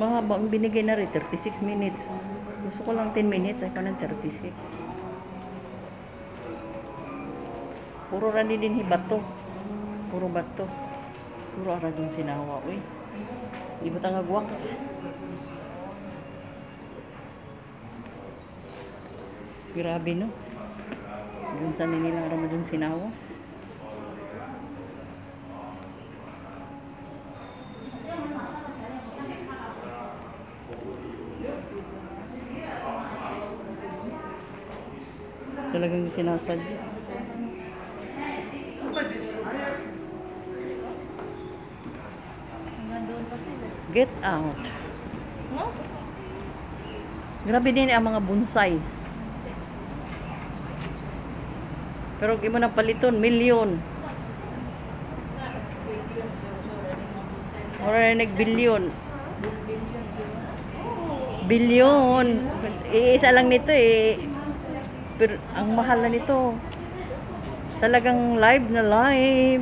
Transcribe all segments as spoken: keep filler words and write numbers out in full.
Mahaba ang binigay na rin, thirty-six minutes. Gusto ko lang ten minutes, ay pa ng thirty-six. Puro rani din hibato. Puro bato. Puro ara din sinawa, uy. Di ba tangag wax? Grabe, no? Dun sa nila ara dun sinawa. Talagang sinasadya. Get out. Grabe din ang mga bonsai. Pero imo na paliton, milyon. Ora nag-bilyon. Bilyon. Iisa lang nito eh. Pero ang mahal na nito. Talagang live na live.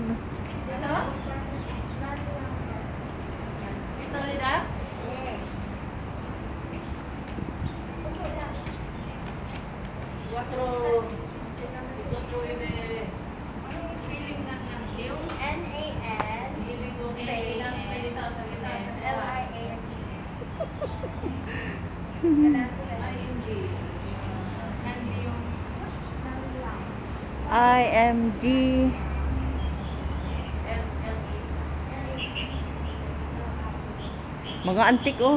I M G mga antik oh.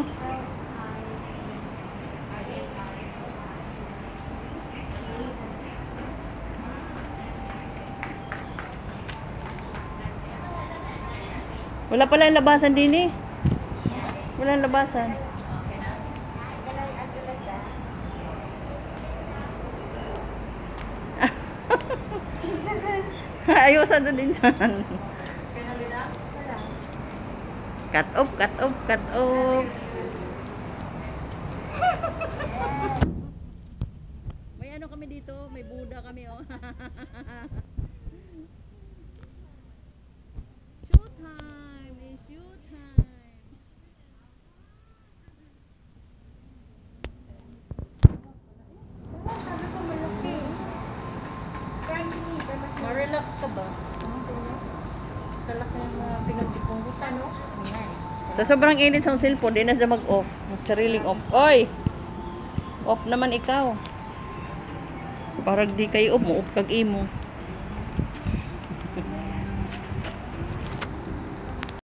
Wala pala yung labasan din eh. Wala yung labasan. Ayusan doon din sa cut off, cut off, cut off. May ano kami dito, may Buddha kami oh. Shoot time, it's shoot time. Ma-relax ka ba? Kalak na yung mga pinagdipungutan, no? Sa sobrang init sa cellphone, di na siya mag-off. Mag-sariling off. Oy! Off naman ikaw. Parang di kayo off mo, off kag imo.